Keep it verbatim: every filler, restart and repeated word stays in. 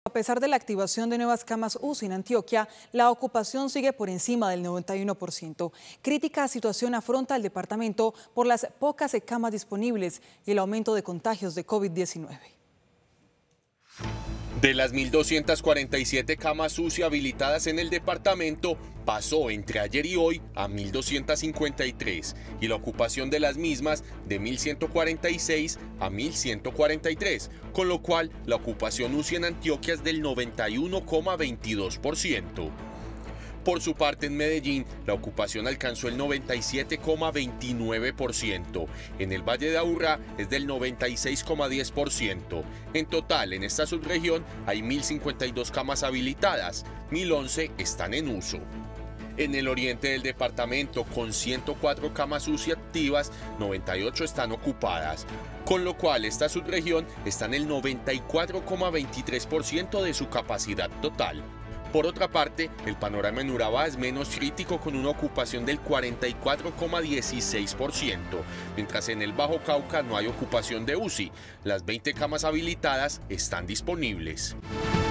A pesar de la activación de nuevas camas U C I en Antioquia, la ocupación sigue por encima del noventa y uno por ciento. Crítica situación afronta el departamento por las pocas camas disponibles y el aumento de contagios de COVID diecinueve. De las mil doscientas cuarenta y siete camas U C I habilitadas en el departamento, pasó entre ayer y hoy a mil doscientas cincuenta y tres y la ocupación de las mismas de mil ciento cuarenta y seis a mil ciento cuarenta y tres, con lo cual la ocupación U C I en Antioquia es del noventa y uno coma veintidós por ciento. Por su parte, en Medellín, la ocupación alcanzó el noventa y siete coma veintinueve por ciento. En el Valle de Aburrá es del noventa y seis coma diez por ciento. En total, en esta subregión hay mil cincuenta y dos camas habilitadas, mil once están en uso. En el oriente del departamento, con ciento cuatro camas U C I activas, noventa y ocho están ocupadas, con lo cual esta subregión está en el noventa y cuatro coma veintitrés por ciento de su capacidad total. Por otra parte, el panorama en Urabá es menos crítico con una ocupación del cuarenta y cuatro coma dieciséis por ciento, mientras en el Bajo Cauca no hay ocupación de U C I. Las veinte camas habilitadas están disponibles.